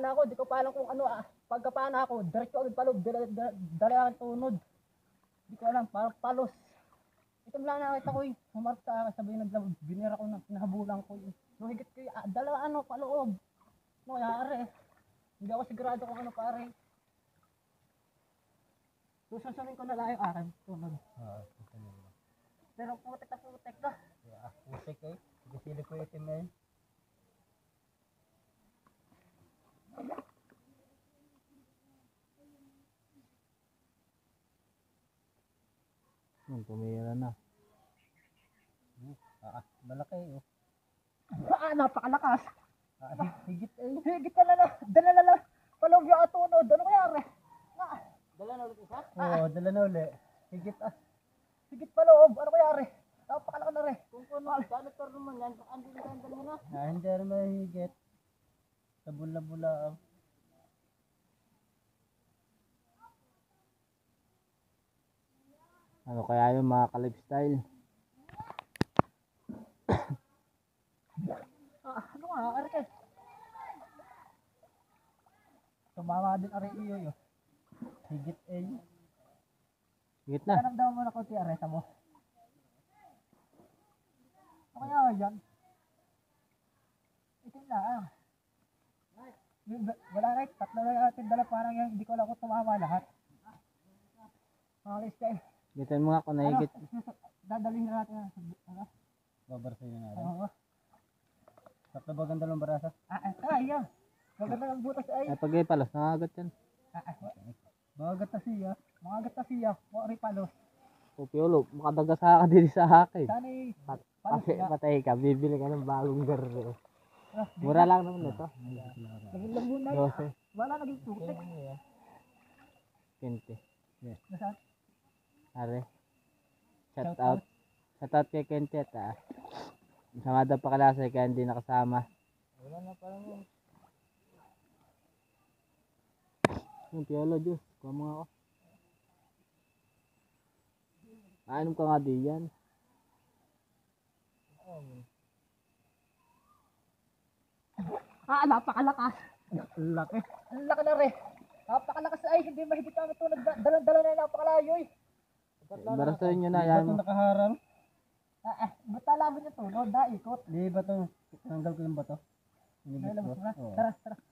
pana ako, di ko pa alam kung ano pagkapana ako, diretso agad palob, dala ang tunod. Di ko alam, parang palos. Ito lang nakita ko humarap sa akin, sabi naglabog, binira ko na, pinahabulan ko no, higit ko dala paloob. No, yari. Hindi ako sigurado kung ano pare. Susunsunin ko na lang yung akin, tunod. Susunod mo. Pero putek na. Putik eh. Sige ko itim na yun. Tumira na. Malaki oh. Napakalakas. Higit eh. Higit ka na. Dala na lang. Palog yung atunod. Ano kaya Dala na ulit isa? Oo, dala na ulit. Higit Higit paloob. Ano kaya napakalaki na Kung gano'n ka naman yan, andun ka ang dala na. Hindi naman higit. Sa bula-bula. Ano kaya yung mga ka-lifestyle? Ano nga, Arke? Tumama din ari iyo yun. Higit eh. Higit na. Anong daw mo na konti aresa mo? Ano kaya yan? Ito lang. Wala na, tatlo na natin dala parang yan. Hindi ko alam kung tumama lahat. Mga listay. Gitan mo nga kung nahigit. Dadalhin na natin. Babarsayin na natin. Oo. Tatlo ba ganda ng barasa? Yan. Maganda ng butas ay. Ay, pag palos, nangagat yan. Mga gata siya. Mga ripalos. Piolo, makadaga ka din sa akin. Sana'y Patay ka, bibili ka ng bagong garo. Mura lang naman ito. Naging lambo na. 12. Wala naging tutik. 20. Nasaan? Are. Shout out. Shout out kay Kente at sama daw pa kalasa kaya hindi nakasama. Wala na parang yun. Yung piolo, Diyos. Kuha mo nga ako. Ainom ka nga di yan. Napakalakas. Laki. Ang laki na rin. Napakalakas ay hindi mahigit kami ito. Dalang-dala na napakalayo eh. Barasoyin nyo na yan. Ba't ito nakaharang? Ba't talaban yung tunod? Ikot. Di ba ito? Tanggal ko yung bato. Tara.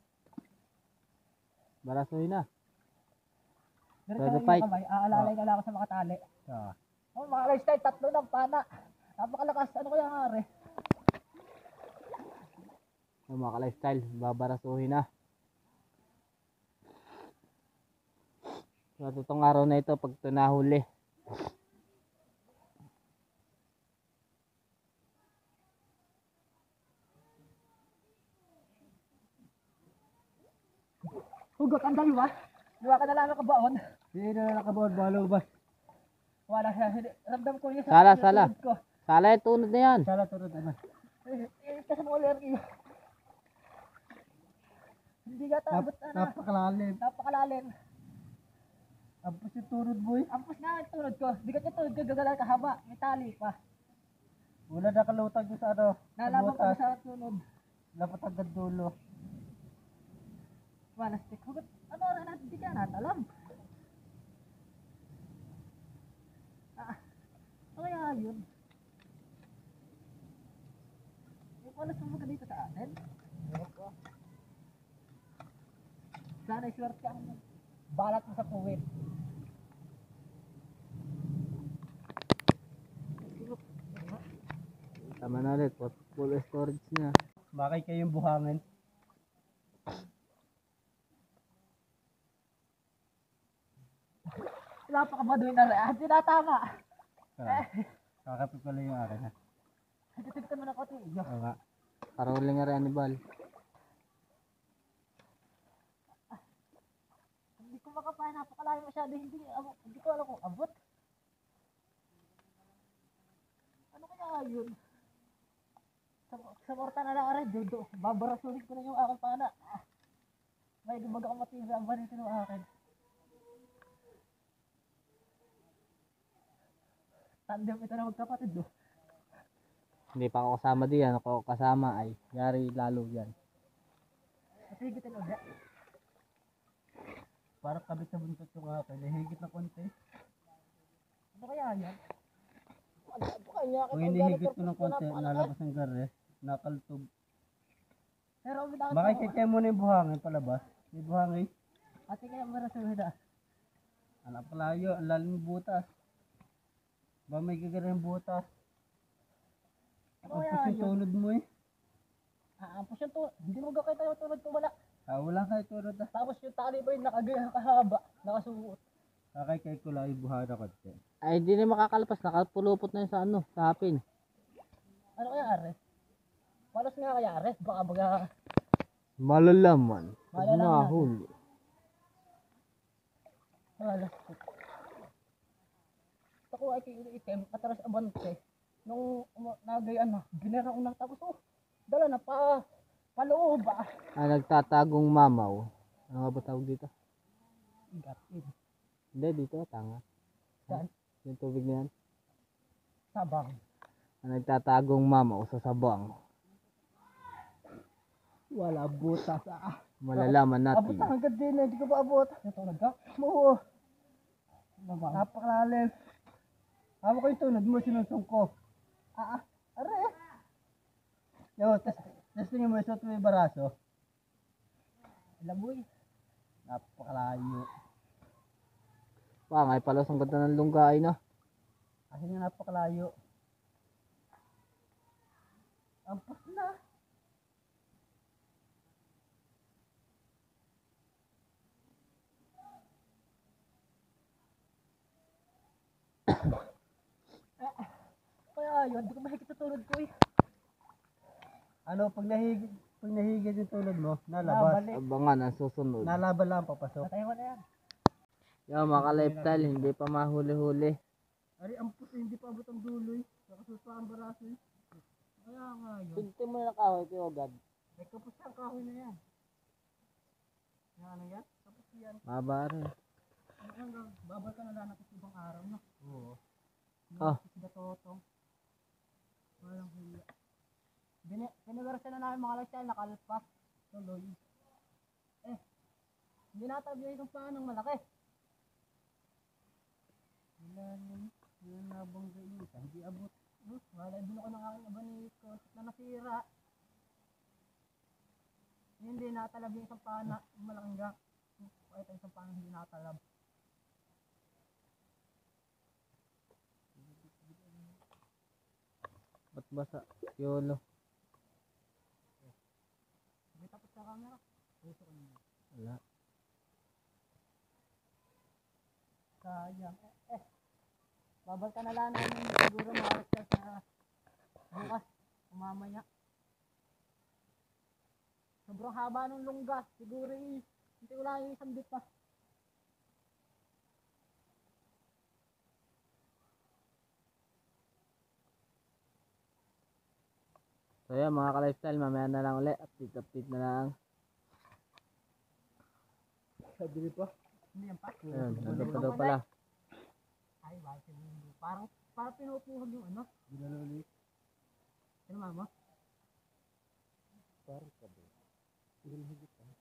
Barasoyin na. Diretso na yung kamay. Aalalay na lang ako sa mga tali. Mga lifestyle, tatlo ng pana. Napakalakas. Ano kaya nga rin? Mga ka-lifestyle, babarasuhin na. Sa itong araw na ito, pag ito nahuli. Hugot ang dalawa. Diwa ka na lang nakabaon. Hindi na nakabaon, balo ba? Wala siya. Ramdam ko yun Sala. tunod ko. Sala yung tunod na yan. Sala tunod naman. Kasi mo ulit yun. Hindi ka tabot Napakalalim. Napakalalim. Ampus yung tunod boy. Ampus nga yung tunod ko. Hindi ka tunod ko gagala kahaba. May tali pa. Wala nakalutag yung sa ano. Nalaban ko sa tunod. Dapat agad dulo. Wala stick. Hugot. Ano na natin? Hindi ka natalam. Ano kaya yun? Yung pala sumuga dito sa atin? Sana iswerte ang balat mo sa puwit. Tama na ulit. Full storage na. Bakay kayong buhangin. Napakabaduin na rin. Tinatama. Kakapit pala yung akin ha. Titigtan mo na ko ito. Oo nga. Karoling nga rin anibal. Hindi ko makapaya. Napakalayo masyado. Hindi ko alam kung abot. Ano kaya yun? Sa morta na lang rin. Babarasuhin ko na yung aking pana. May dumaga akong matira. Ang banitin ng akin. Tandem ito na magkapatid do. Hindi pa ako kasama diyan. Ako kasama ay yari lalo yan. At higitin ulit. Parang kabit sa buntot yung akin. Nahigit na konti. Ano kaya yan? Ano kanya? Kung hinihigit ko ng konti, nalabas ng gare. Nakaltog. Pero bitaw Baka ikikaya mo na yung buhangin palabas. May buhangin. ate kaya marasuhida. Anak palayo, ang lalim ng butas. Ba may gagara yung butas. Ano Ang kaya pusin yun? tunod mo eh. Ampos yan to. Hindi mo gakita yung tulad kung wala. Wala kayo tunod ah. Tapos yung tali pa rin nakagaya kahaba. Nakasuot. Kakay ko lang yung buhangin na konti. Ay, hindi na makakalpas. Nakapulupot na yun sa ano, sa hapin. Ano kaya are? Palos nga kaya are? Baka baga. Malalaman. Malalaman. Mahuli. Palos. Ako ay item. Atras abante. Nung nagayaan na. Binera ko na tapos. Oh. Dala na pa. Paloob ah. Nagtatagong mamaw. Ano nga ba tawag dito? Gatin. Hindi, dito. Tanga. Saan? Yung tubig na yan. Sabang. Nagtatagong mamaw sa sabang. Wala butas ah. Malalaman Abot natin. ang agad din eh. Hindi ko pa abot. Ito nagka. Oo. Napakalalim. Hawak ko yung tunod mo, sinusong ko. Are. Yo, tas tingin mo, isot mo yung baraso. Laboy. Napakalayo. Ngay pala ang ganda ng lunggay, no? Kasi nga napakalayo. Ampas na. Kaya yun. Di ko mahigit sa tulad ko eh. Ano, pag nahigit yung tulad mo, nalabas. Nabalik. Abangan ang susunod. Nalaban lang papasok. Patay ko na yan. Yo, mga ka-lifestyle, hindi pa mahuli-huli. Ari, ampus hindi pa abot ang duloy. Nakasuot pa ang baraso eh. Kaya nga yun. Pinti mo na kahoy, Tio God. May kapos ang kahoy na yan. Yan ano yan? Kapos yan. Mabara. Hanggang babal ka na lang natin sa ibang araw na. Oo. Oh. Sida totong. Walang hiya. Biniwersa na namin mga lifestyle, nakalpas. Tuloy. Hindi natabiyay kung paanong malaki. Yan nabang ganyan. Hindi abot. Wala, binuko ng aking abaniko na nasira. Hindi natalab yung isang pana, yung malaking gak. Ito isang pana hindi natalab. Ba't basa? Yolo. Hindi tapos sa camera. Puso ko naman. Wala. Sayang. Babal ka na lang namin siguro mga lifestyle sa bukas. Umamaya. Sobrang haba ng lungga. Siguro hindi ko lang yung isang bit pa. So yan mga ka-lifestyle, mamaya na lang ulit. Update na lang. Sabi pa. Hindi yan pa. Ayun, nandun pa daw pala. Ay, bakit hindi? Parang pinupuhag yung ano. Ginaluli. Ano mama? Parang sabi. Higit pa.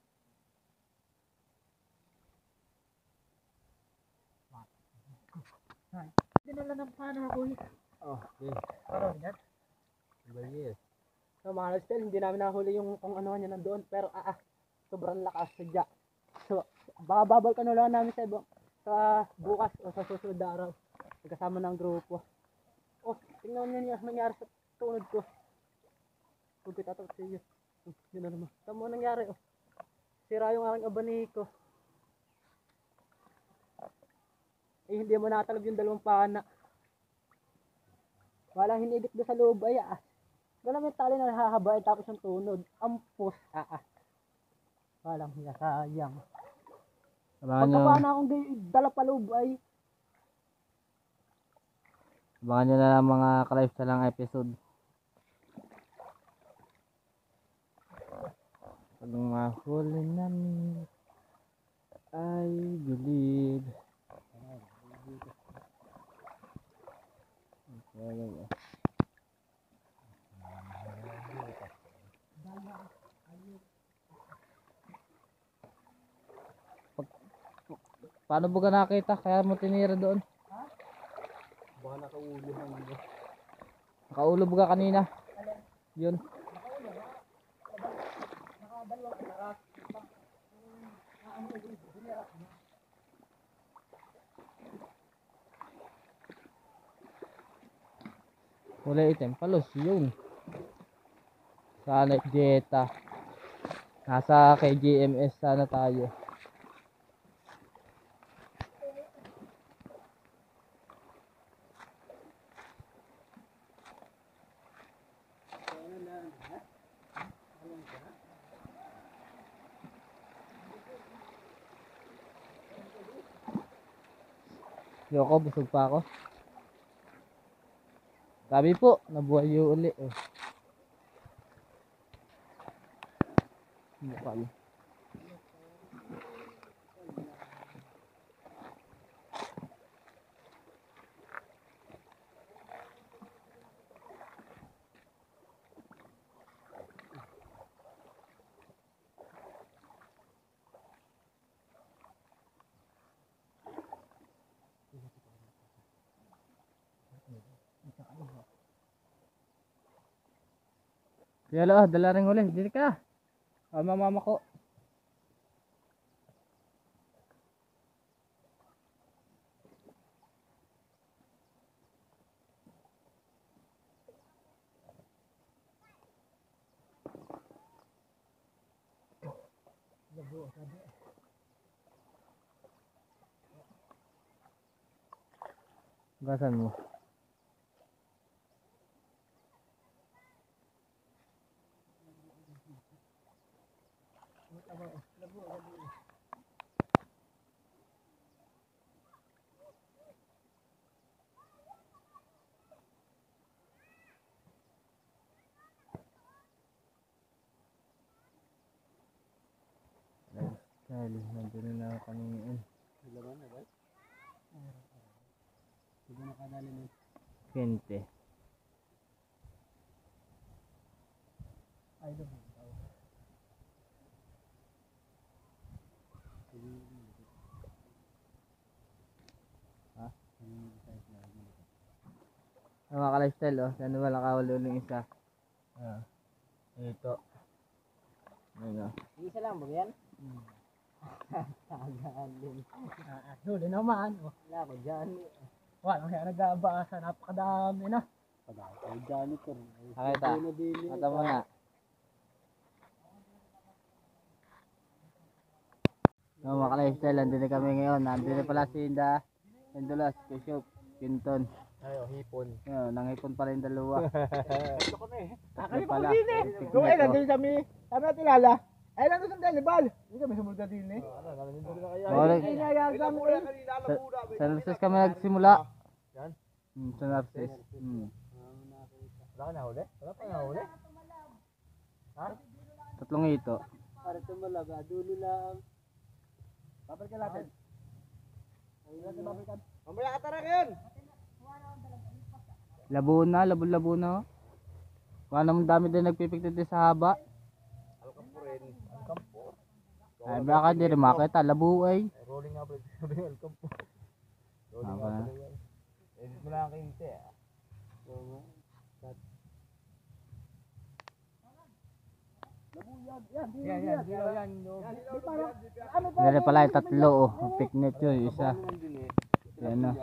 Dinala ng pana ako eh. Oh, okay. Parang yan. Diba yes? So mga lifestyle, hindi namin nahuli yung kung ano niya nandoon. Pero sobrang lakas sadya. So, baka babal ka na lang namin sa ibang sa bukas o sa susunod na araw. Magkasama ng grupo. Oh, tingnan niyo yung nangyari sa tunod ko. Huwag ko tatakot sa iyo. Yun na naman. Tama mo nangyari oh. Sira yung aking abaniko. Hindi mo natalab yung dalawang pana. Walang hinigit doon sa loob ay Wala may tali na hahaba tapos yung tunod. Ampos. Walang hiya, sayang. Abangan nyo, Pagkapana akong dala pa loob ay abangan nyo na lang mga ka-lifestyle ang episode. Pag mahuli namin, I believe. Paano ba ka nakita? Kaya mo tinira doon? Baka nakaulo hanggang. Nakaulob ka kanina. Yun. Kulay itim. Palos yun. Sana Jetta. Nasa kay GMS sana tayo. Yoko, busog pa ako. Sabi po, nabuhay yung uli. Oh. Mukha yun. Kaya dala rin huli. Dili ka. Mama ko. Gasan mo. Dahil nandun na kami ngayon. Laban na ba? Hindi nakadali mo. 20. Ay, laban. Ha? Ang mga ka-lifestyle oh. Sana wala kawalo ng isa. Ah. Ito. Ayun oh. Isa lang ba yan? Tagalin. Huli naman. Oh. Wala ko dyan. Wala kaya nag-aabasa. Napakadami na. Padahal kayo janitor. Nakita. Mata mo na. No, mga ka-lifestyle, nandito kami ngayon. Nandito pala si Inda, Endulas, Kusyop, Quinton. Ayo, hipon. Yun, nanghipon pa rin dalawa. Ito kami. Kami pala. Kung ay nandun kami natin lala. Ay nandun sa Delibal. Hindi kami sumunod din eh. Sa Narcis kami nagsimula. Yan? Sa Narcis. Wala ka nahuli? Wala pa nahuli? Ha? Tatlong ito. Para tumalaga, dulo lang. Babalikan natin. Mamaya ka tara ngayon. Labo na, labo na. Kung naman dami din nagpipiktit sa haba. Alkampo rin. Alkampo. Ay baka di rin makita, labo ay. Rolling nga pala. Sabi ng Alkampo. Rolling nga pala yan. Edit mo lang ang kinte ah. Yan. Dali pala yung tatlo oh. Ang picnic yun, isa. Yan na.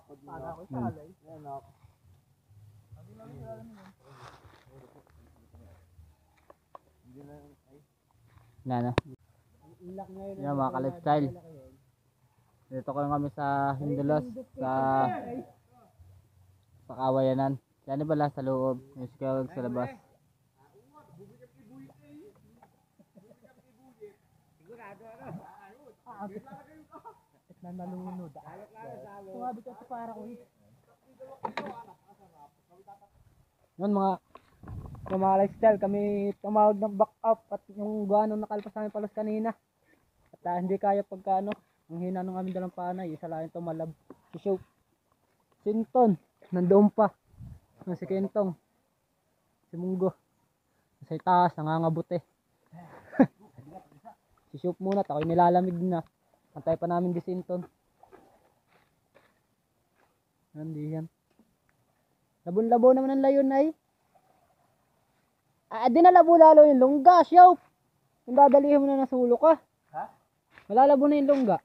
Yan na. Yan mga ka-lifestyle. Dito ko kami sa Hindulas, sa Kawayanan. Yan na pala sa loob. Yung sikawag sa labas. Na nalunod. Sumabi ka sa para ko eh. Yun mga lifestyle, kami tumawag ng back up at yung gano'ng nakalpas namin palos kanina. At hindi kaya pagkano, ang hina nung aming dalang panay, isa lang tumalab. Si Show, Sinton, nandoon pa. Si Kentong, si Munggo, sa itaas, nangangabuti. Si Show muna, ako'y nilalamig na. Antay pa namin si Sinton. Hindi yan. Labon-labo naman ang layon ay. Di na labo lalo yung lungga, siyaw. Kung dadalihin mo na nasulo ka. Ha? Malalabo na yung lungga.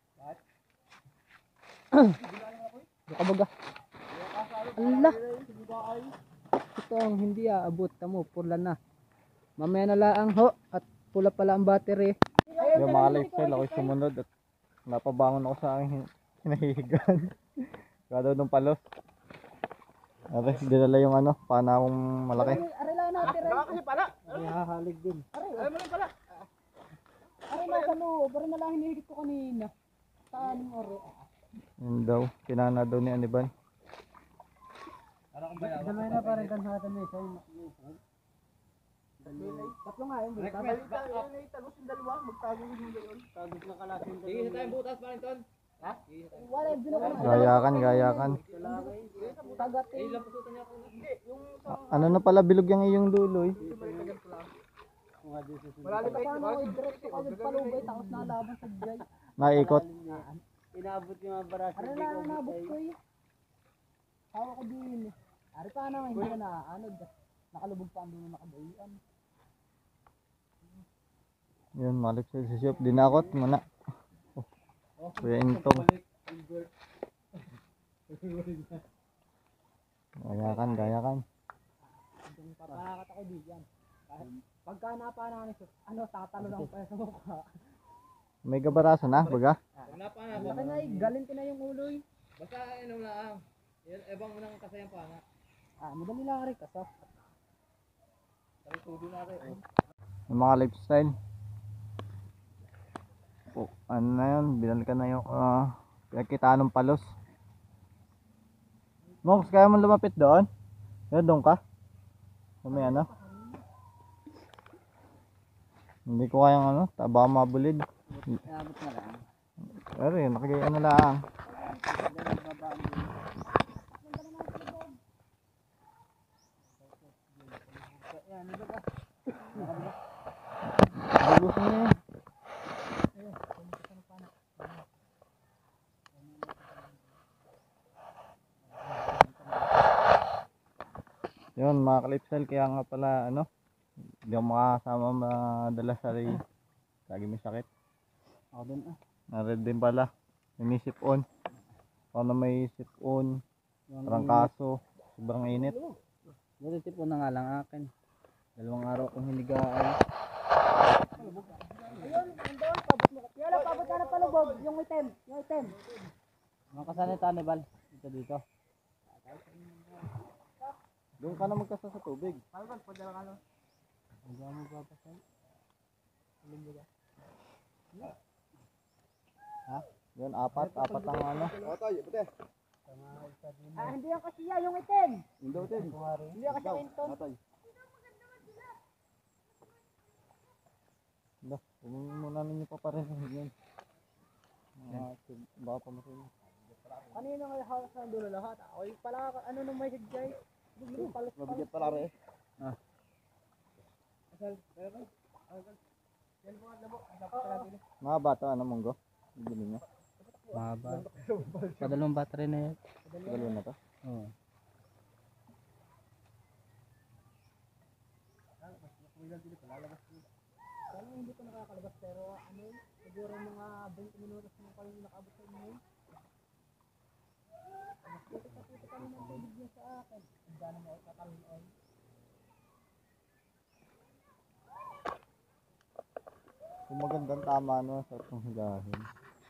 Baka baga. Allah. Ito ang hindi aabot. Tamo, pula na. Mamaya na laang ho. At pula pala ang battery. Yung mga lifestyle ako'y sumunod at napabangon ako sa aking hinahihigan. Kado nung palos. Aray, dinala yung ano, pana akong malaki. Aray lang natin. Kasi pala. Ay, hahalig din. Ay mo lang pala. Aray nasa loob. Aray na lang hinihigit ko kanina. Saan yung aray? Yun daw, pinana daw ni Aniban. Damay na parang kan sa atin may tatlo nga yun. Tagos yung dalawa. Magtago yung gayon. Tagos na kalasin. Sige, sa tayong butas pa rin ton. Ha? Wala, Gayakan. Tagat eh. Ano na pala bilog yung iyong dulo eh. Malalim ay Paano ko i-direct ko agad palubay tapos nalaban sa jay. Naikot. Inabot yung mga baras. Aray lang ang nabot ko eh. Hawa ko din eh. Aray pa naman hindi na naanod. Nakalubog pa ang doon nakabayan. Yun, malip sa shop. Dinakot muna. Oh, Kuya Intong. Gayakan. Papakakat ako di yan. Pagka napananis, tatalo lang pa sa mukha. May gabaraso na, baga? Laki na galing ko na yung ulo eh. Basta ano lang, ebang mo nang kasayang pa nga. Madali lang rin kaso. Yung mga lifestyle. Oh, ano na yun? Binal ka na yung pinagkitaan ng palos. Monks, kaya mo lumapit doon? Yun, doon ka? May ano? Hindi ko kayang ano, baka mabulid. Inabot na lang. Pero yun, nakagaya na lang. Bugos na yun. Yun mga kalipsel, kaya nga pala ano, hindi ako makasama madala sa rin. Lagi may sakit. Ako din Nared din pala. May sip-on. Ako na may sip-on. Parang kaso. Sobrang init. Buti tipo na nga lang akin. 2 araw akong hinigaan. Yala, pabot ka na palubog. Yung item. Mga kasanita ni Bal. Dito. Doon ka na magkasa sa tubig. Hindi mo papasal. Ha? Yun, apat ang ano. Hindi yung kasiya, yung item. Hindi din. Hindi yung kasiya yung ton. Kunin muna ninyo pa rin yun. Baka pa masin. Kanina nga halos na dulo lahat. Ako yung pala, ano nung may higay. Mabigat pala rin. Mga bata, ano munggo? Bili niya. Mahaba. Padalong battery na yan. Dalawa na to. Oo. Parang hindi ko nakakalabas pero ano yun, siguro mga 20 minutos na kayo nakabot sa inyo. Mas dito kami ng tubig niya sa akin. Ang gano'n mo ako kakalinoon. Kung magandang tama no sa itong higahin.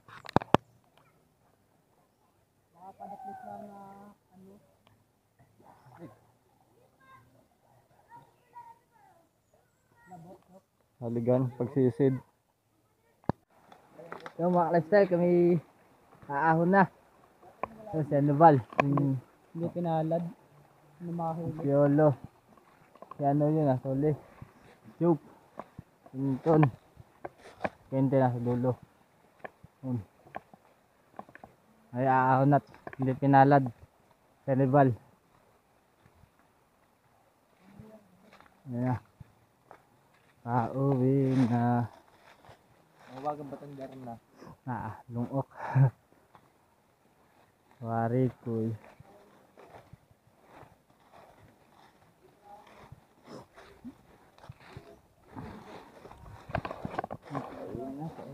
Nakapadaklit na ano. Haligan, pagsisid. Yung mga lifestyle kami aahon na. So, si Anoval. Hindi pinalad. Ano makahuli? Si Olo. Si ano yun Soli. Chup. Pinton. Kente na sa dulo. Ay aahon na. Hindi pinalad. Si Anoval. Yan na. Pauwi na. Mawagang batang na. Lungok. Wari koy.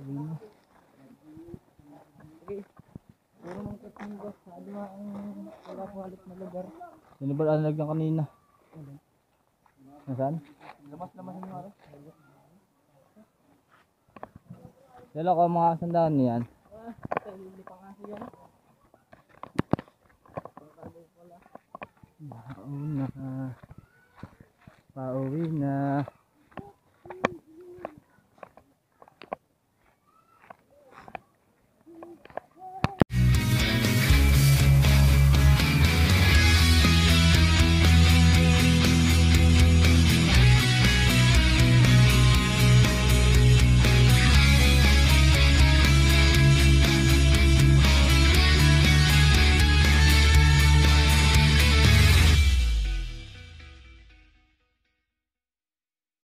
Puro mong katinggas. Ano ang wala ko halit na lugar. Sino ba ang nalagyan kanina? Nasaan? Lamas-lamas yung mga Sila ko mga sandaan niyan. Hindi pa nga siya. Pauwi na. Pauwi na.